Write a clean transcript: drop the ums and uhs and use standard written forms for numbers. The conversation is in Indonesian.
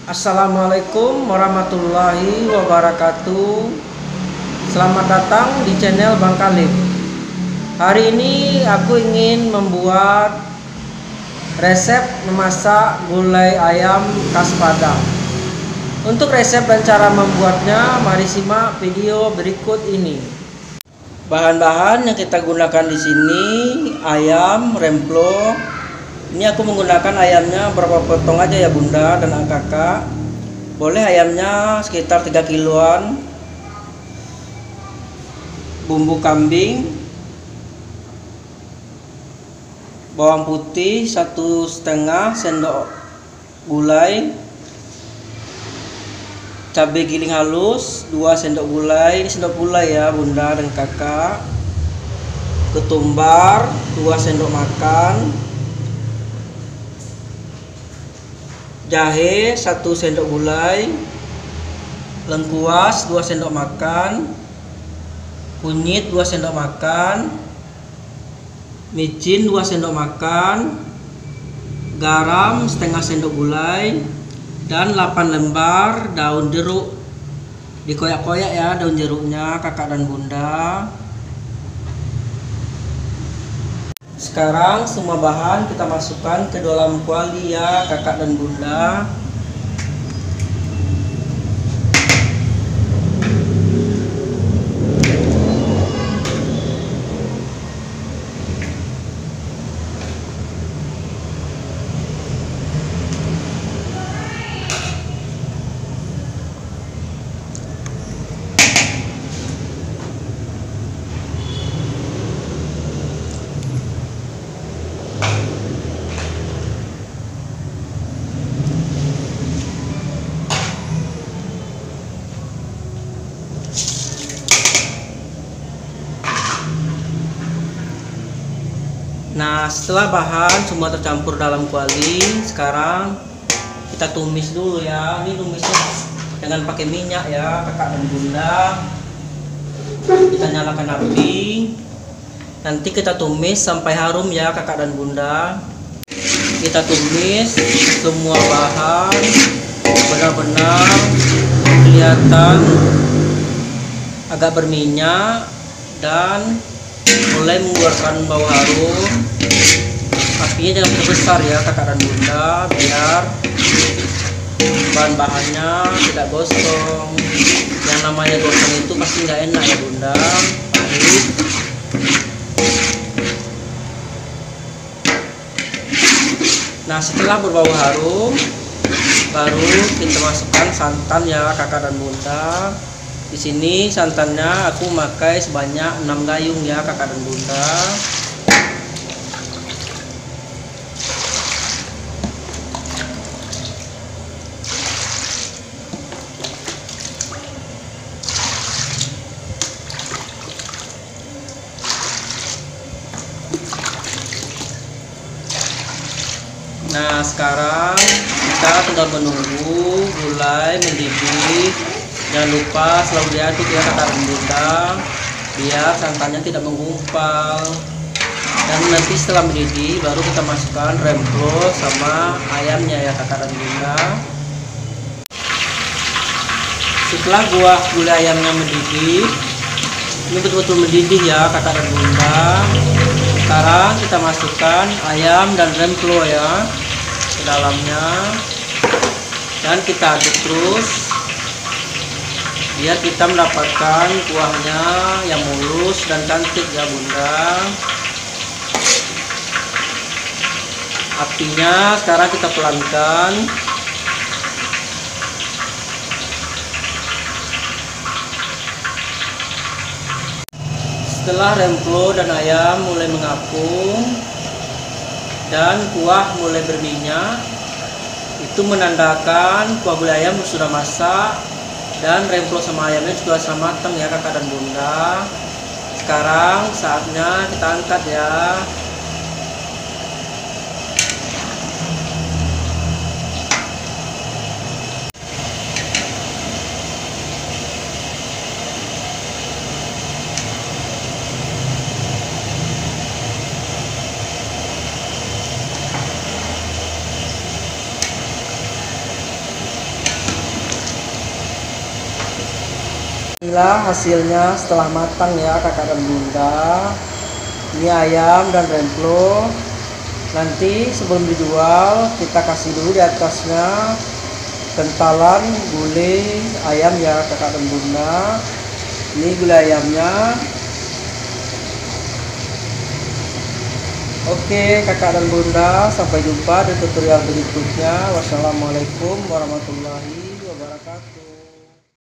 Assalamualaikum warahmatullahi wabarakatuh. Selamat datang di channel Bang Khalif. Hari ini aku ingin membuat resep memasak gulai ayam khas Padang. Untuk resep dan cara membuatnya, mari simak video berikut ini. Bahan-bahan yang kita gunakan di sini ayam remplo. Ini aku menggunakan ayamnya berapa potong aja ya bunda dan kakak. Boleh ayamnya sekitar 3 kiloan. Bumbu kambing, bawang putih 1,5 sendok gulai, cabai giling halus 2 sendok gulai. Ini sendok gulai ya bunda dan kakak. Ketumbar 2 sendok makan, jahe 1 sendok gulai, lengkuas 2 sendok makan, kunyit 2 sendok makan, micin 2 sendok makan, garam setengah sendok gulai, dan 8 lembar daun jeruk. Dikoyak-koyak ya daun jeruknya kakak dan bunda. Sekarang semua bahan kita masukkan ke dalam kuali ya kakak dan bunda. Nah, setelah bahan semua tercampur dalam kuali, sekarang kita tumis dulu ya. Ini tumisnya dengan pakai minyak ya kakak dan bunda. Kita nyalakan api. Nanti kita tumis sampai harum ya kakak dan bunda. Kita tumis semua bahan benar-benar kelihatan agak berminyak dan mulai mengeluarkan bau harum. Apinya jangan besar ya kakak dan bunda, biar bahan-bahannya tidak gosong. Yang namanya gosong itu pasti nggak enak ya bunda, pahit. Nah, setelah berbau harum, baru kita masukkan santan ya kakak dan bunda. Di sini santannya aku pakai sebanyak 6 gayung ya kakak dan bunda. Nah, sekarang kita tinggal menunggu gulai mendidih. Jangan lupa selalu diaduk ya kakak dan bunda, biar santannya tidak menggumpal. Dan nanti setelah mendidih baru kita masukkan remplo sama ayamnya ya kakak dan bunda. Setelah gulai ayamnya mendidih, ini betul-betul mendidih ya kakak dan bunda. Sekarang kita masukkan ayam dan remplo ya ke dalamnya, dan kita aduk terus biar kita mendapatkan kuahnya yang mulus dan cantik ya bunda. Apinya sekarang kita pelankan. Setelah remplo dan ayam mulai mengapung dan kuah mulai berminyak, itu menandakan kuah gulai ayam sudah masak dan remplo sama ayamnya juga sudah matang ya kakak dan bunda. Sekarang saatnya kita angkat ya. Inilah hasilnya setelah matang ya kakak dan bunda. Ini ayam dan remplo. Nanti sebelum dijual kita kasih dulu di atasnya kentalan gulai ayam ya kakak dan bunda. Ini gulai ayamnya. Oke kakak dan bunda, sampai jumpa di tutorial berikutnya. Wassalamualaikum warahmatullahi wabarakatuh.